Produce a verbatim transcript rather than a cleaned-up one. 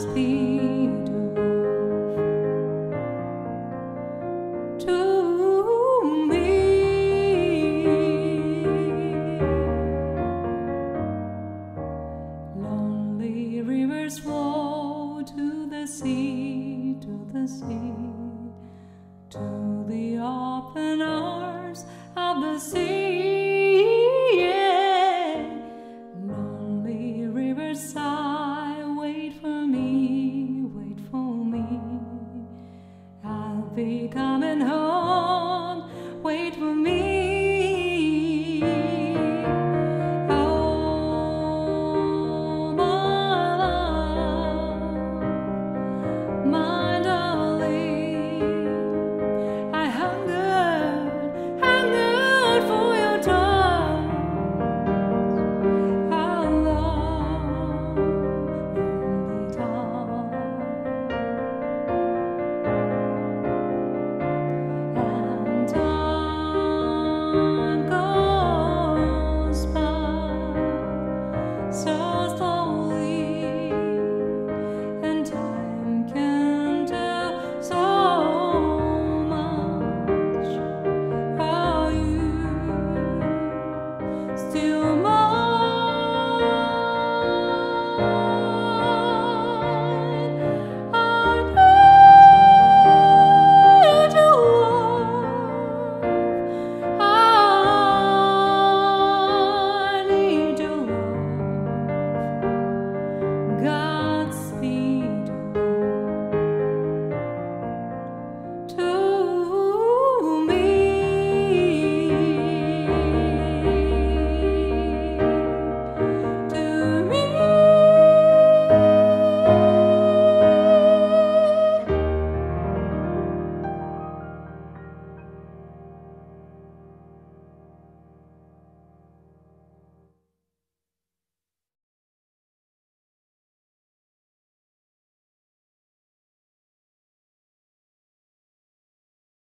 ask me to move to me. Lonely rivers flow to the sea, to the sea, to the open arms of the sea. Yeah. Lonely rivers sigh, wait for me, wait for me. I'll be coming home.